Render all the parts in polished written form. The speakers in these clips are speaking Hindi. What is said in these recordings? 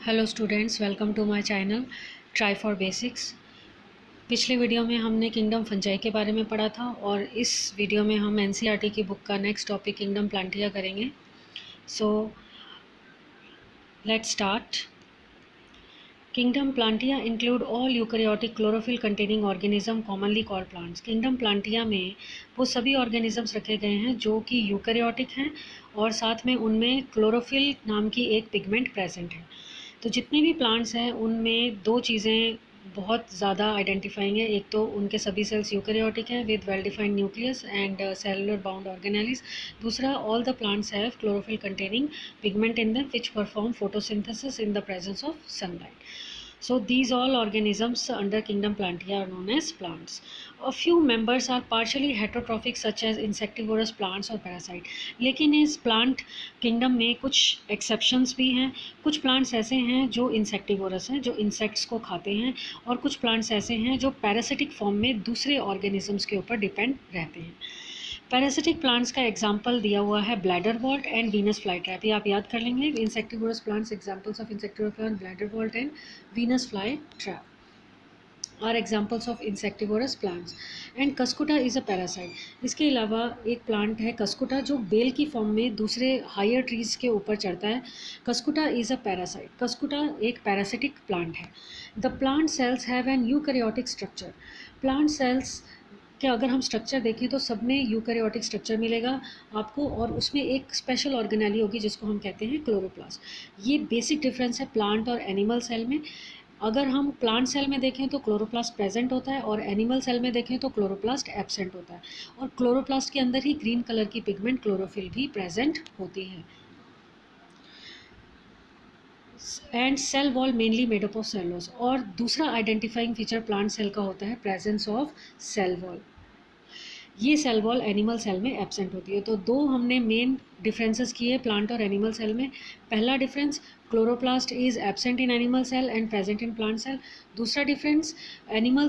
Hello students, welcome to my channel try for basics. पिछले वीडियो में हमने किंगडम फंजाई के बारे में पढ़ा था और इस वीडियो में हम एनसीईआरटी की बुक का नेक्स्ट टॉपिक किंगडम प्लांटिया करेंगे। So let's start. Kingdom Plantae include all eukaryotic chlorophyll containing organism commonly called plants. Kingdom Plantae में वो सभी ऑर्गेनिजम्स रखे गए हैं जो कि यूकैरियोटिक हैं और साथ में उनमें क्लोरोफिल नाम की एक पिगमेंट प्रेजेंट है। तो जितने भी प्लांट्स हैं उनमें दो चीज़ें बहुत ज़्यादा आइडेंटिफाइंग है। एक तो उनके सभी सेल्स यूकैरियोटिक हैं with well defined nucleus and cellular bound organelles. दूसरा, all the plants have chlorophyll containing pigment in them which perform photosynthesis in the presence of sunlight. So these all organisms under kingdom Plantae are known as plants. A few members are partially heterotrophic such as insectivorous plants और parasite. लेकिन इस plant kingdom में कुछ exceptions भी हैं। कुछ plants ऐसे हैं जो insectivorous हैं, जो insects को खाते हैं, और कुछ plants ऐसे हैं जो parasitic form में दूसरे organisms के ऊपर depend रहते हैं। पैरासिटिक प्लांट्स का एग्जाम्पल दिया हुआ है bladderwort and Venus flytrap. ये आप याद कर लेंगे। Insectivorous plants, examples of insectivorous plant bladderwort and Venus flytrap are examples of insectivorous plants. And Cuscuta is a parasite. इसके अलावा एक प्लांट है कस्कुटा जो बेल की फॉर्म में दूसरे हायर ट्रीज के ऊपर चढ़ता है। Cuscuta is a parasite. Cuscuta एक पैरासिटिक प्लांट है। The plant cells have an eukaryotic structure. Plant cells कि अगर हम स्ट्रक्चर देखें तो सब में यूकैरियोटिक स्ट्रक्चर मिलेगा आपको, और उसमें एक स्पेशल ऑर्गेनेली होगी जिसको हम कहते हैं क्लोरोप्लास्ट। ये बेसिक डिफरेंस है प्लांट और एनिमल सेल में। अगर हम प्लांट सेल में देखें तो क्लोरोप्लास्ट प्रेजेंट होता है और एनिमल सेल में देखें तो क्लोरोप्लास्ट एब्सेंट होता है, और क्लोरोप्लास्ट के अंदर ही ग्रीन कलर की पिगमेंट क्लोरोफिल भी प्रेजेंट होती है। And cell wall mainly made up of cellulose. और दूसरा आइडेंटिफाइंग फीचर प्लांट सेल का होता है प्रेजेंस ऑफ सेल वॉल। ये सेल वॉल एनिमल सेल में एब्सेंट होती है। तो दो हमने मेन डिफरेंसेस किए प्लांट और एनिमल सेल में। पहला difference, chloroplast is absent in animal cell and present in plant cell. दूसरा difference, animal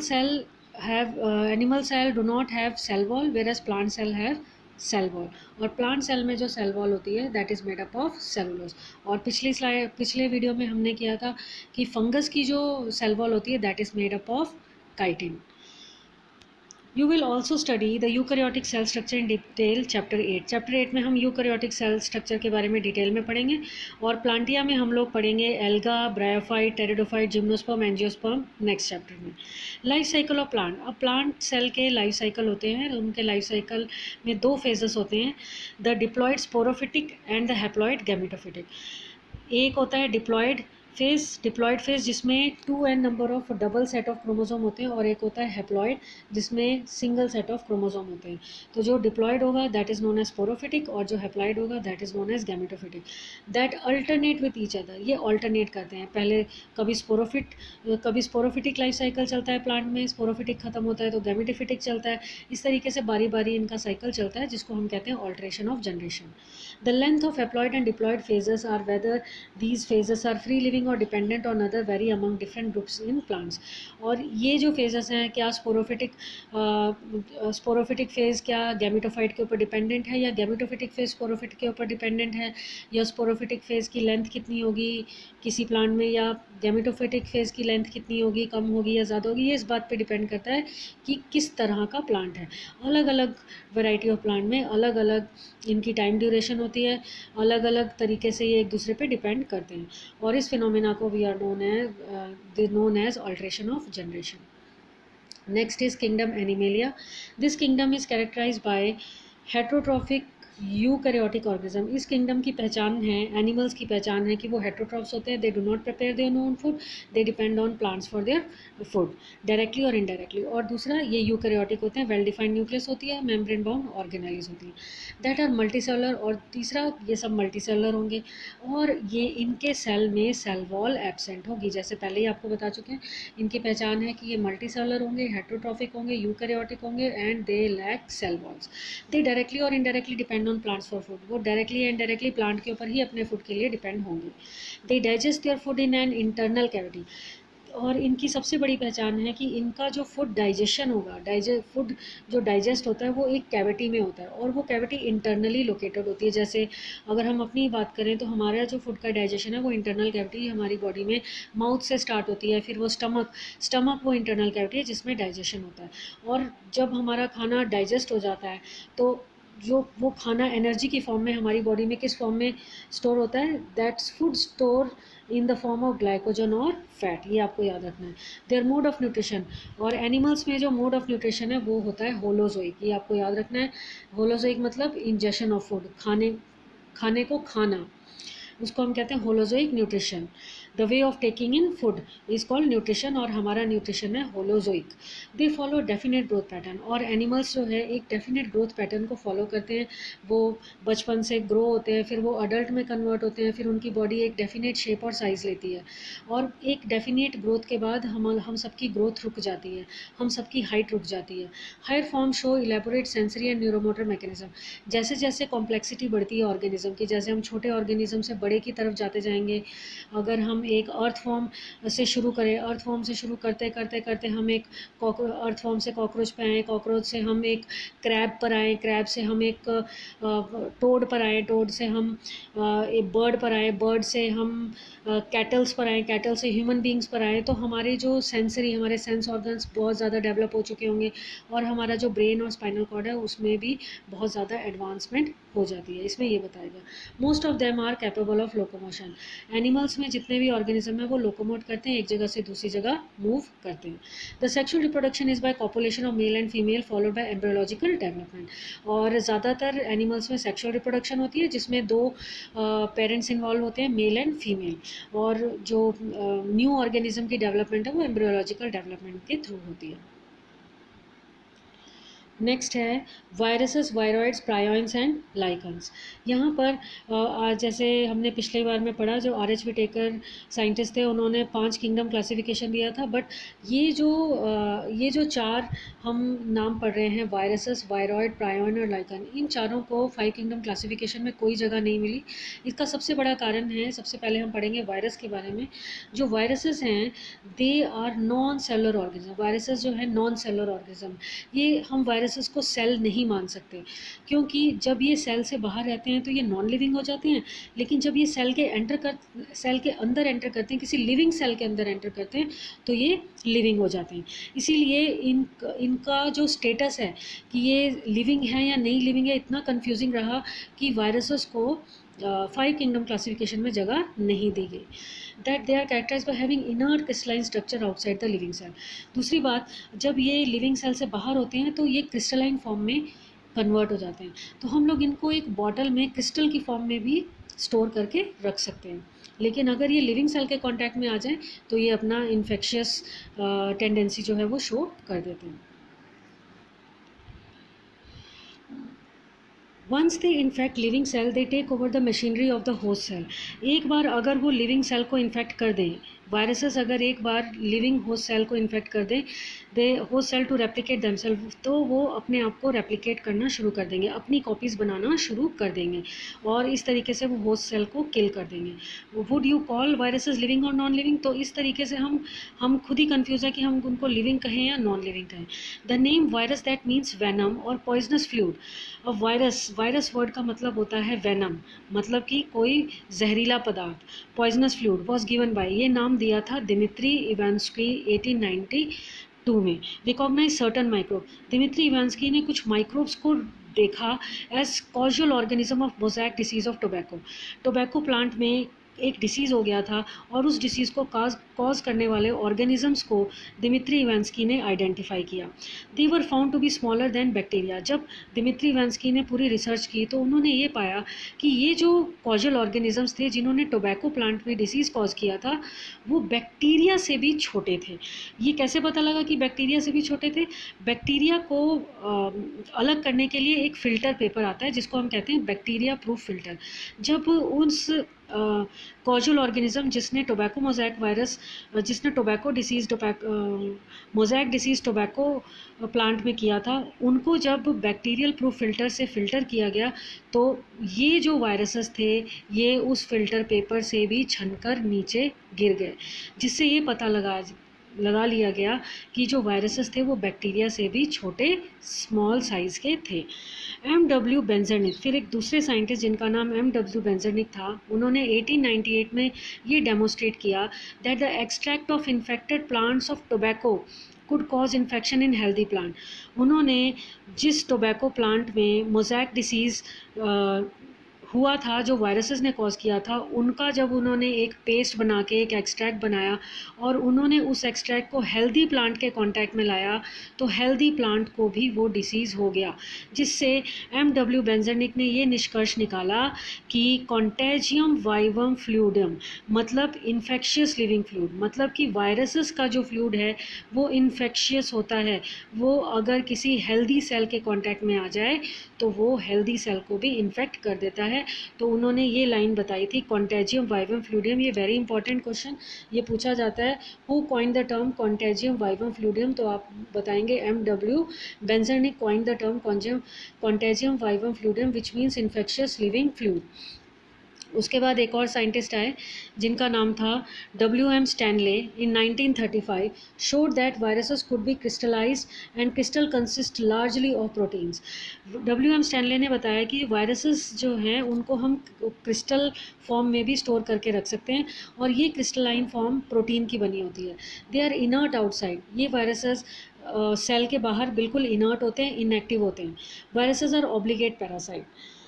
cell do not have cell wall whereas plant cell have cell wall. और प्लांट सेल में जो सेल वॉल होती है that is made up of cellulose. और पिछले वीडियो में हमने किया था कि फंगस की जो सेल वॉल होती है that is made up of chitin. You will also study the eukaryotic cell structure in detail chapter 8. Chapter 8 में हम यूकैरियोटिक सेल स्ट्रक्चर के बारे में डिटेल में पढ़ेंगे, और प्लांटिया में हम लोग पढ़ेंगे alga, bryophyte, pteridophyte, gymnosperm, angiosperm next chapter में। Life cycle of plant. अब प्लांट सेल के लाइफ साइकिल होते हैं। उनके लाइफ साइकिल में दो फेजेस होते हैं, the diploid sporophytic and the haploid gametophytic. एक होता है डिप्लॉयड फेज जिसमें 2n number of double set of chromosome होते हैं, और एक होता है हैप्लॉयड जिसमें सिंगल सेट ऑफ क्रोमोसोम होते हैं। तो जो डिप्लॉयड होगा that is known as sporophytic, और जो हैप्लॉयड होगा that is known as gametophytic. That alternate with each other. ये अल्टरनेट करते हैं, पहले कभी स्पोरोफिटिक लाइफ साइकिल चलता है प्लांट में, स्पोरोफिटिक खत्म होता है तो गैमेटोफिटिक चलता है। इस तरीके से बारी बारी इनका साइकिल चलता है, जिसको हम कहते हैं alteration of generation. The length of haploid and diploid phases are whether these phases are free living और dependent on other vary among different groups in plants. और ये जो फेजेस हैं, क्या स्पोरोफिटिक फेज क्या गैमेटोफाइट के ऊपर डिपेंडेंट है, या गैमेटोफिटिक फेज स्पोरोफिट के ऊपर डिपेंडेंट है, या स्पोरोफिटिक फेज की लेंथ कितनी होगी किसी प्लांट में, या गैमेटोफिटिक फेज की लेंथ कितनी होगी, कम होगी या ज़्यादा होगी, ये इस बात पे डिपेंड करता है कि किस तरह का प्लांट है। अलग अलग वैरायटी ऑफ प्लांट में अलग अलग इनकी टाइम ड्यूरेशन होती है, अलग अलग तरीके से ये एक दूसरे पे डिपेंड करते हैं, और इस फिनोमेना को we are known as alteration of generation. Next is kingdom Animalia. This kingdom is characterized by heterotrophic eukaryotic organism. इस किंगडम की पहचान है, एनिमल्स की पहचान है कि वो हेटरोट्रॉफ्स होते हैं। They do not prepare their own food, they depend on plants for their food directly और इनडायरेक्टली। और दूसरा, ये यूकैरियोटिक होते हैं, वेल डिफाइंड न्यूक्लियस होती है, मेम्ब्रेन बाउंड ऑर्गेनेलीज होती हैं, दैट आर मल्टीसेलुलर। और तीसरा, ये सब मल्टीसेलुलर होंगे, और ये इनके सेल में सेल वॉल एब्सेंट होगी। जैसे पहले ही आपको बता चुके हैं, इनकी पहचान है कि ये मल्टीसेलुलर होंगे, हेटरोट्रॉफिक होंगे, यूकैरियोटिक होंगे, and they lack cell walls. They directly और indirectly depend on plants for food. वो डायरेक्टली एंड डायरेक्टली प्लांट के ऊपर ही अपने फूड के लिए डिपेंड होंगे। They digest their food in an internal cavity. और इनकी सबसे बड़ी पहचान है कि इनका जो फूड डाइजेशन होगा, फूड जो डाइजेस्ट होता है वो एक कैविटी में होता है, और वो कैविटी इंटरनली लोकेटेड होती है। जैसे अगर हम अपनी बात करें तो हमारा जो फूड का डाइजेशन है वो इंटरनल कैविटी हमारी बॉडी में माउथ से स्टार्ट होती है, फिर वो स्टमक वो इंटरनल कैविटी है जिसमें डाइजेशन होता है। और जब हमारा खाना डाइजेस्ट हो जाता है तो जो वो खाना एनर्जी की फॉर्म में हमारी बॉडी में किस फॉर्म में स्टोर होता है, that's food store in the form of glycogen और फैट, ये आपको याद रखना है। देयर मोड ऑफ न्यूट्रिशन, और एनिमल्स में जो मोड ऑफ न्यूट्रिशन है वो होता है होलोजोइक, ये आपको याद रखना है। होलोजोइक मतलब इंजेशन ऑफ फूड, खाने को खाना, उसको हम कहते हैं holozoic nutrition. The way of taking in food is called nutrition, और हमारा न्यूट्रिशन है holozoic. They follow definite growth pattern, और एनिमल्स जो है एक डेफिनेट ग्रोथ पैटर्न को फॉलो करते हैं। वो बचपन से ग्रो होते हैं, फिर वो अडल्ट में कन्वर्ट होते हैं, फिर उनकी बॉडी एक डेफिनेट शेप और साइज़ लेती है, और एक डेफिनेट ग्रोथ के बाद हम सबकी ग्रोथ रुक जाती है, हम सबकी हाइट रुक जाती है। Higher form show elaborate sensory and neuromotor mechanism. जैसे जैसे कॉम्प्लेक्सिटी बढ़ती है ऑर्गेनिज्म की, जैसे हम छोटे ऑर्गेनिज्म से बड़े की तरफ जाते जाएंगे, अगर हम एक अर्थ फॉर्म से शुरू करें, अर्थ फॉर्म से शुरू करते करते करते हम एक अर्थ फॉर्म से कॉकरोच पे आए, कॉकरोच से हम एक क्रैब पर आए, क्रैब से हम एक टोड पर आए, टोड से हम एक बर्ड पर आए, बर्ड से हम कैटल्स पर आए, कैटल से ह्यूमन बींग्स पर आए। तो हमारे जो सेंसरी, हमारे सेंस ऑर्गन्स बहुत ज़्यादा डेवलप हो चुके होंगे, और हमारा जो ब्रेन और स्पाइनल कॉर्ड है उसमें भी बहुत ज़्यादा एडवांसमेंट हो जाती है। इसमें ये बताया गया most of them are capable of locomotion. Animals में जितने भी ऑर्गेनिज्म है वो लोकोमोट करते हैं, एक जगह से दूसरी जगह मूव करते हैं। The sexual reproduction is by copulation of male and female followed by embryological development. और ज़्यादातर एनिमल्स में सेक्शुअल रिप्रोडक्शन होती है जिसमें दो पेरेंट्स इन्वॉल्व होते हैं, मेल एंड फीमेल, और जो न्यू ऑर्गेनिज्म की डेवलपमेंट है वो एम्ब्रियोलॉजिकल डेवलपमेंट के थ्रू होती है। नेक्स्ट है viruses, viroids, prions and lichens. यहाँ पर जैसे हमने पिछले बार में पढ़ा, जो आर एच विटेकर साइंटिस्ट थे उन्होंने 5 किंगडम क्लासिफिकेशन दिया था, बट ये जो 4 हम नाम पढ़ रहे हैं, वायरसेस, वायरॉइड, प्रायोन और लाइकन, इन चारों को 5 किंगडम क्लासिफिकेशन में कोई जगह नहीं मिली। इसका सबसे बड़ा कारण है, सबसे पहले हम पढ़ेंगे वायरस के बारे में। जो वायरसेस हैं they are non cellular organism. Viruses जो है नॉन सेलुलर ऑर्गेनिज्म, ये हम वायरसेस को सेल नहीं मान सकते, क्योंकि जब ये सेल से बाहर रहते हैं तो ये नॉन लिविंग हो जाते हैं, लेकिन जब ये सेल के अंदर एंटर करते हैं, किसी लिविंग सेल के अंदर एंटर करते हैं, तो ये लिविंग हो जाते हैं। इसीलिए इनका जो स्टेटस है कि ये लिविंग है या नहीं लिविंग है, इतना कन्फ्यूजिंग रहा कि वायरसेस को 5 किंगडम क्लासिफिकेशन में जगह नहीं दी गई। That they are characterized by having inert crystalline structure outside the living cell. दूसरी बात, जब ये लिविंग सेल से बाहर होते हैं तो ये क्रिस्टलाइन फॉर्म में कन्वर्ट हो जाते हैं, तो हम लोग इनको एक बॉटल में क्रिस्टल की फॉर्म में भी स्टोर करके रख सकते हैं। लेकिन अगर ये लिविंग सेल के कांटेक्ट में आ जाए तो ये अपना इन्फेक्शियस टेंडेंसी जो है वो शो कर देते हैं। Once they infect living cell they take over the machinery of the host cell. एक बार अगर वो लिविंग सेल को इन्फेक्ट कर दें, वायरसेस अगर एक बार लिविंग होस्ट सेल को इन्फेक्ट कर दें, they host cell to replicate themselves, तो वो अपने आप को रेप्लिकेट करना शुरू कर देंगे, अपनी कॉपीज़ बनाना शुरू कर देंगे, और इस तरीके से वो होस्ट सेल को किल कर देंगे। Would you call viruses living और नॉन लिविंग? तो इस तरीके से हम खुद ही कंफ्यूज है कि हम उनको लिविंग कहें या नॉन लिविंग कहें। The name virus that means venom और पॉइजनस फ्लूइड। अब वायरस वर्ड का मतलब होता है वेनम, मतलब कि कोई जहरीला पदार्थ। Poisonous fluid was given by, ये नाम दिया था दिमित्री इवांस्की 1892 में। Recognize certain microbe, Dmitri Ivanowsky ने कुछ माइक्रोब्स को देखा as causal organism of mosaic disease of tobacco. Tobacco plant में एक डिसीज़ हो गया था, और उस डिसीज़ को कॉज करने वाले ऑर्गेनिजम्स को दिमित्री इवांस्की ने आइडेंटिफाई किया। They were found to be smaller than bacteria. जब दिमित्री इवांस्की ने पूरी रिसर्च की तो उन्होंने ये पाया कि ये जो कॉजल ऑर्गेनिजम्स थे जिन्होंने टोबैको प्लांट में डिसीज़ कॉज किया था, वो बैक्टीरिया से भी छोटे थे। ये कैसे पता लगा कि बैक्टीरिया से भी छोटे थे? बैक्टीरिया को अलग करने के लिए एक फ़िल्टर पेपर आता है जिसको हम कहते हैं बैक्टीरिया प्रूफ फ़िल्टर। जब उस कॉजल ऑर्गेनिज्म जिसने टोबैको मोज़ैक वायरस, जिसने tobacco disease mosaic disease tobacco plant में किया था, उनको जब बैक्टीरियल प्रूफ फ़िल्टर से फ़िल्टर किया गया तो ये जो वायरसेस थे ये उस फ़िल्टर पेपर से भी छनकर नीचे गिर गए, जिससे ये पता लगा लगा लिया गया कि जो वायरसेस थे वो बैक्टीरिया से भी छोटे स्मॉल साइज़ के थे। M.W. बेंजरनिक, फिर एक दूसरे साइंटिस्ट जिनका नाम M.W. बेंजरनिक था, उन्होंने 1898 में ये डेमोस्ट्रेट किया that the extract of infected plants of tobacco could cause infection in healthy plant. उन्होंने जिस टोबैको प्लांट में मोज़ैक डिसीज़ हुआ था, जो वायरसेस ने कॉज किया था, उनका जब उन्होंने एक पेस्ट बना के एक एक्सट्रैक्ट बनाया और उन्होंने उस एक्सट्रैक्ट को हेल्दी प्लांट के कांटेक्ट में लाया तो हेल्दी प्लांट को भी वो डिसीज़ हो गया, जिससे M.W. बेंजरनिक ने ये निष्कर्ष निकाला कि कॉन्टेजियम वाइवम फ्लूइडम मतलब इन्फेक्शियस लिविंग फ्लूइड, मतलब कि वायरसेस का जो फ्लूइड है वो इन्फेक्शियस होता है। वो अगर किसी हेल्दी सेल के कांटेक्ट में आ जाए तो वो हेल्दी सेल को भी इन्फेक्ट कर देता है। तो उन्होंने ये लाइन बताई थी, कॉन्टेजियम वाइवम फ्लूइडियम। ये वेरी इंपॉर्टेंट क्वेश्चन ये पूछा जाता है, who coined the term contagium vivum fluidum, तो आप बताएंगे M.W. Beijerinck coined the term contagium vivum fluidum which means infectious living fluid. उसके बाद एक और साइंटिस्ट आए जिनका नाम था W.M. Stanley in 1935, showed that viruses could be crystallized and crystal consist largely of proteins. W.M. Stanley ने बताया कि वायरसेस जो हैं उनको हम क्रिस्टल फॉर्म में भी स्टोर करके रख सकते हैं और ये क्रिस्टलाइन फॉर्म प्रोटीन की बनी होती है। दे आर इनर्ट आउटसाइड, ये वायरसेस सेल के बाहर बिल्कुल इनर्ट होते हैं, इनएक्टिव होते हैं। Viruses are obligate parasite.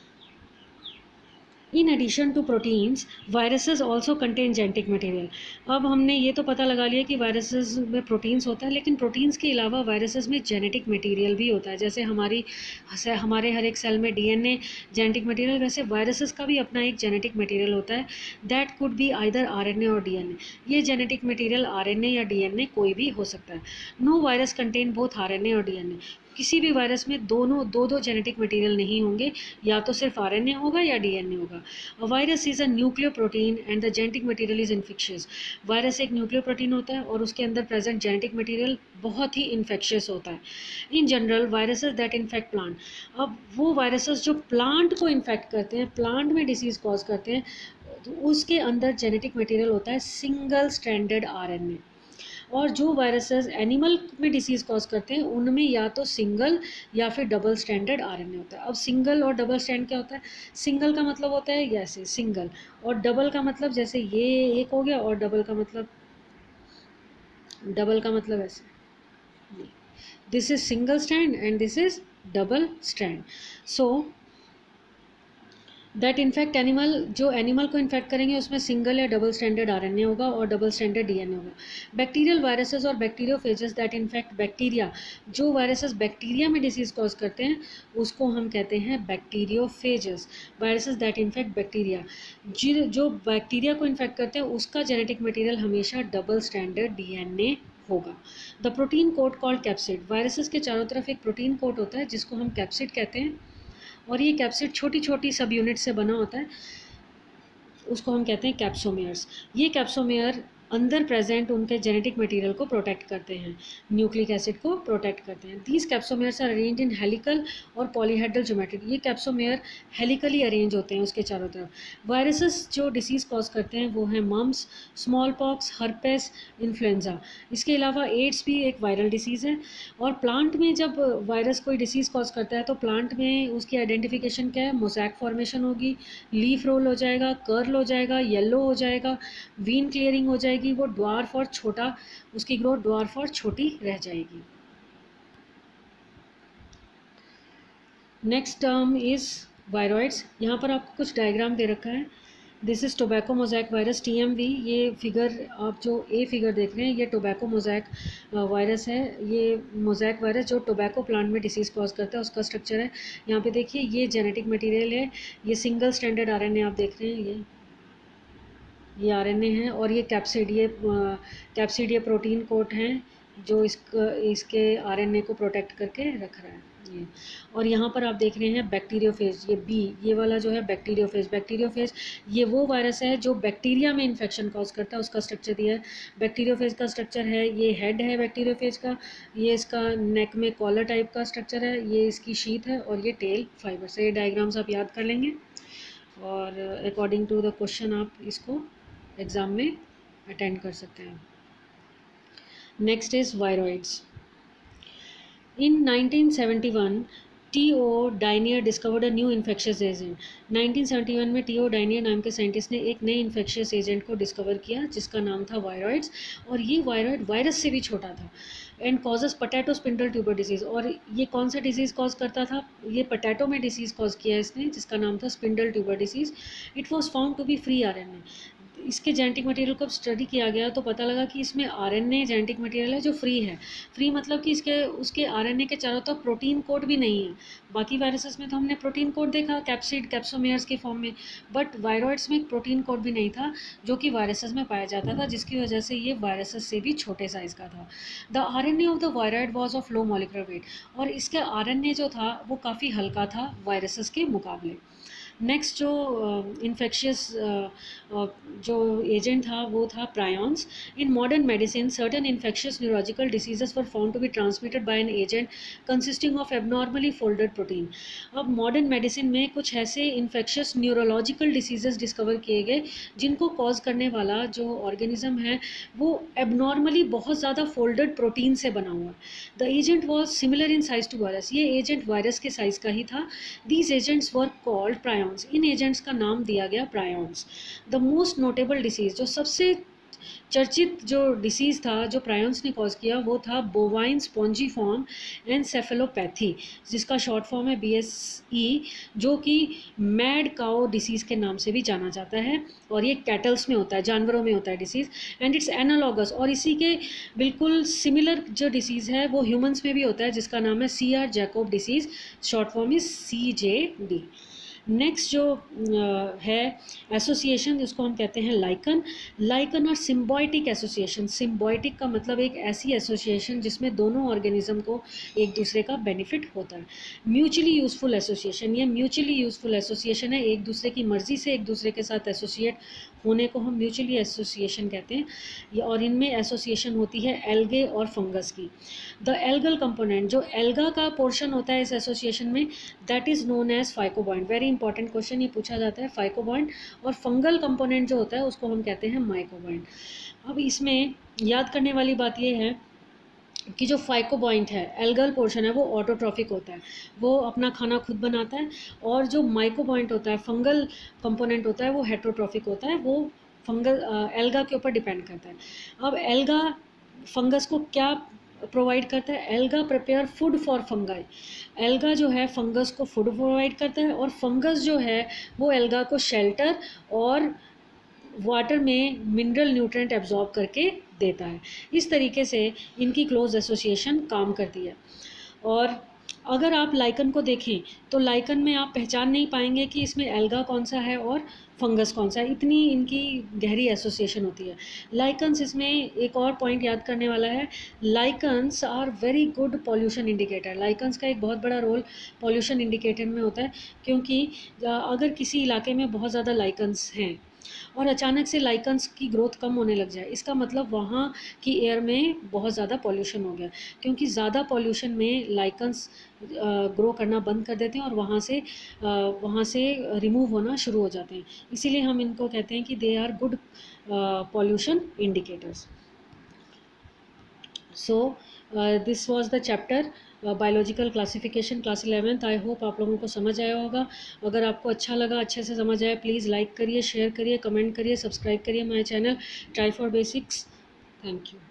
In addition to proteins viruses also contain genetic material. अब हमने ये तो पता लगा लिया कि वायरसेस में प्रोटीन्स होता है, लेकिन प्रोटीन्स के अलावा वायरसेस में जेनेटिक मटेरियल भी होता है। जैसे हमारे हर एक सेल में DNA जेनेटिक मटेरियल, वैसे वायरसेस का भी अपना एक जेनेटिक मटेरियल होता है। That could be either RNA और DNA। ये जेनेटिक मटेरियल RNA या DNA कोई भी हो सकता है। No virus contain both RNA और DNA। किसी भी वायरस में दो जेनेटिक मटेरियल नहीं होंगे, या तो सिर्फ RNA होगा या DNA होगा। A virus is a nucleoprotein and the genetic material is infectious. Virus एक न्यूक्लियो प्रोटीन होता है और उसके अंदर प्रेजेंट जेनेटिक मटेरियल बहुत ही इन्फेक्शियस होता है। In general viruses that infect plant, अब वो वायरसेस जो प्लांट को इन्फेक्ट करते हैं, प्लांट में डिसीज़ कॉज करते हैं, तो उसके अंदर जेनेटिक मटेरियल होता है सिंगल स्ट्रैंडेड RNA। और जो वायरसेस एनिमल में डिसीज़ कॉज करते हैं उनमें या तो सिंगल या फिर डबल स्टैंडर्ड RNA होता है। अब सिंगल और डबल स्टैंड क्या होता है? सिंगल का मतलब होता है जैसे सिंगल, और डबल का मतलब जैसे ये एक हो गया, और डबल का मतलब ऐसे, this is single strand and this is double strand. So that infect animal, जो एनिमल को इन्फेक्ट करेंगे उसमें सिंगल या डबल स्टैंडर्ड RNA होगा और डबल स्टैंडर्ड DNA होगा। बैक्टीरियल वायरसेस और बैक्टीरियोफेजेस दैट इन्फेक्ट बैक्टीरिया, जो वायरसेस बैक्टीरिया में डिसीज़ कॉज करते हैं उसको हम कहते हैं bacteriophages. Viruses that infect bacteria, जो बैक्टीरिया को इन्फेक्ट करते हैं उसका जेनेटिक मटीरियल हमेशा डबल स्टैंडर्ड DNA होगा। The protein coat called capsid, viruses के चारों तरफ एक प्रोटीन कोट होता है जिसको हम कैप्सिड कहते हैं, और ये कैप्सिड छोटी छोटी सब यूनिट से बना होता है, उसको हम कहते हैं कैप्सोमेयर्स। ये कैप्सोमेयर अंदर प्रेजेंट उनके जेनेटिक मटेरियल को प्रोटेक्ट करते हैं, न्यूक्लिक एसिड को प्रोटेक्ट करते हैं। These capsomeres are arrange in helical और पॉलीहेड्रल ज्योमेट्री, ये कैप्सोमेयर हेलिकली अरेंज होते हैं उसके चारों तरफ। वायरसेस जो डिसीज़ कॉज करते हैं वो हैं mumps, small pox, herpes, influenza. इसके अलावा एड्स भी एक वायरल डिसीज़ है। और प्लांट में जब वायरस कोई डिसीज़ कॉज करता है तो प्लांट में उसकी आइडेंटिफिकेशन क्या है? मोज़ैक फॉर्मेशन होगी, लीफ रोल हो जाएगा, कर्ल हो जाएगा, येलो हो जाएगा, वीन क्लियरिंग हो जाएगी, वो ड्वार्फ और छोटा, उसकी ग्रोथ ड्वार्फ और छोटी रह जाएगी। Next term is viroids. यहाँ पर आपको कुछ डायग्राम दे रखा है। This is tobacco mosaic virus TMV। ये फिगर आप जो फिगर देख रहे हैं ये टोबैको मोज़ैक वायरस है। ये मोज़ैक वायरस जो टोबैको प्लांट में डिसीज़ कॉज करता है उसका स्ट्रक्चर है। यहाँ पे देखिए ये जेनेटिक मटेरियल है, ये सिंगल स्टैंडर्ड RNA आप देख रहे हैं, ये RNA है, और ये कैप्सिड, ये प्रोटीन कोट हैं जो इसके RNA को प्रोटेक्ट करके रख रहा है ये। और यहाँ पर आप देख रहे हैं बैक्टीरियोफेज, ये वाला जो है बैक्टीरियोफेज ये वो वायरस है जो बैक्टीरिया में इन्फेक्शन कॉज करता है, उसका स्ट्रक्चर दिया है। बैक्टीरियोफेज का स्ट्रक्चर है, ये हेड है बैक्टीरियोफेज का, ये इसका नेक में कॉलर टाइप का स्ट्रक्चर है, ये इसकी शीथ है, और ये टेल फाइबर से। ये डायग्राम्स आप याद कर लेंगे और अकॉर्डिंग टू द क्वेश्चन आप इसको एग्ज़ाम में अटेंड कर सकते हैं। Next is viroids. In 1971, T.O. Dynier discovered a new infectious agent. 1971 में T.O. Dynier नाम के साइंटिस्ट ने एक नए इन्फेक्शियस एजेंट को डिस्कवर किया जिसका नाम था वायरॉइड्स, और ये वायरॉइड वायरस से भी छोटा था and causes potato spindle tuber disease. और ये कौन सा डिजीज़ कॉज करता था? ये पोटैटो में डिसीज़ कॉज किया इसने जिसका नाम था spindle tuber disease. It was found to be free RNA। इसके जेनेटिक मटेरियल को स्टडी किया गया तो पता लगा कि इसमें RNA जेनेटिक मटेरियल है जो फ्री है। फ्री मतलब कि उसके RNA के चारों तरफ प्रोटीन कोड भी नहीं है। बाकी वायरसेस में तो हमने प्रोटीन कोड देखा कैप्सिड कैप्सोमेयर्स के फॉर्म में, बट वायरॉइड्स में एक प्रोटीन कोड भी नहीं था जो कि वायरसेस में पाया जाता था, जिसकी वजह से ये वायरसेस से भी छोटे साइज़ का था। The RNA of the viroid was of low molecular weight, और इसका RNA जो था वो काफ़ी हल्का था वायरसेस के मुकाबले। नेक्स्ट जो इन्फेक्शियस जो एजेंट था वो था prions. In modern medicine certain infectious neurological diseases were found to be transmitted by an agent consisting of abnormally folded protein. अब मॉडर्न मेडिसिन में कुछ ऐसे इन्फेक्शियस न्यूरोलॉजिकल डिसीजेस डिस्कवर किए गए जिनको कॉज करने वाला जो ऑर्गेनिज्म है वो एबनॉर्मली बहुत ज़्यादा फोल्डेड प्रोटीन से बना हुआ है। The agent was similar in size to virus. ये एजेंट वायरस के साइज़ का ही था। These agents were called prions. इन एजेंट्स का नाम दिया गया prions. The most notable disease, जो सबसे चर्चित जो डिसीज़ था जो प्रायॉन्स ने कॉज किया वो था बोवाइन स्पॉन्जीफॉर्म एनसेफेलोपैथी, जिसका शॉर्ट फॉर्म है BSE, जो कि मैड काउ डिसीज़ के नाम से भी जाना जाता है, और ये कैटल्स में होता है, जानवरों में होता है डिसीज़, एंड इट्स एनालॉगस। और इसी के बिल्कुल सिमिलर जो डिसीज़ है वो ह्यूमंस में भी होता है जिसका नाम है CR Jakob disease, short form is CJD। Next जो है एसोसिएशन, जिसको हम कहते हैं लाइकन। लाइकन और सिम्बायोटिक एसोसिएशन। सिम्बायोटिक का मतलब एक ऐसी एसोसिएशन जिसमें दोनों ऑर्गेनिज्म को एक दूसरे का बेनिफिट होता है। म्यूचुअली यूजफुल एसोसिएशन, ये म्यूचुअली यूजफुल एसोसिएशन है, एक दूसरे की मर्जी से एक दूसरे के साथ एसोसिएट होने को हम म्यूचुअली एसोसिएशन कहते हैं। और इनमें एसोसिएशन होती है एल्गे और फंगस की। द एल्गल कंपोनेंट, जो एल्गा का पोर्शन होता है इस एसोसिएशन में, that is known as phycobiont. Very important question ये पूछा जाता है, फाइकोबॉन्ड। और फंगल कंपोनेंट जो होता है उसको हम कहते हैं माइकोबॉन्ड। अब इसमें याद करने वाली बात ये है कि जो फाइकोबॉन्ड है, एल्गल पोर्शन है, वो ऑटोट्रॉफिक होता है, वो अपना खाना खुद बनाता है। और जो माइकोबॉन्ड होता है, फंगल कंपोनेंट होता है, वो हेट्रोट्रॉफिक होता है, वो फंगल एल्गा के ऊपर डिपेंड करता है। अब एल्गा फंगस को क्या प्रोवाइड करता है? Alga prepare food for fungi. Alga जो है फंगस को फूड प्रोवाइड करता है, और फंगस जो है वो एल्गा को शेल्टर और वाटर में मिनरल न्यूट्रिएंट एब्जॉर्ब करके देता है। इस तरीके से इनकी क्लोज एसोसिएशन काम करती है। और अगर आप लाइकन को देखें तो लाइकन में आप पहचान नहीं पाएंगे कि इसमें एल्गा कौन सा है और फंगस कौन सा है, इतनी इनकी गहरी एसोसिएशन होती है। लाइकन्स, इसमें एक और पॉइंट याद करने वाला है, lichens are very good pollution indicator. Lichens का एक बहुत बड़ा रोल पॉल्यूशन इंडिकेटर में होता है, क्योंकि अगर किसी इलाके में बहुत ज़्यादा लाइकन्स हैं और अचानक से लाइकन्स की ग्रोथ कम होने लग जाए, इसका मतलब वहाँ की एयर में बहुत ज़्यादा पॉल्यूशन हो गया, क्योंकि ज़्यादा पॉल्यूशन में लाइकन्स ग्रो करना बंद कर देते हैं और वहाँ से रिमूव होना शुरू हो जाते हैं। इसीलिए हम इनको कहते हैं कि they are good pollution indicators. So this was the chapter biological classification, class 11th। I hope आप लोगों को समझ आया होगा। अगर आपको अच्छा लगा, अच्छे से समझ आया, प्लीज़ लाइक करिए, शेयर करिए, कमेंट करिए, सब्सक्राइब करिए my channel try for basics. Thank you.